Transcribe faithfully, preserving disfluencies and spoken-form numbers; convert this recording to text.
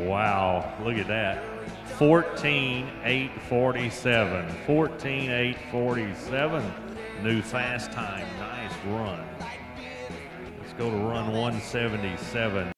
Wow, look at that. fourteen eight forty-seven. fourteen eight forty-seven. New fast time. Nice run. Let's go to run one seventy-seven.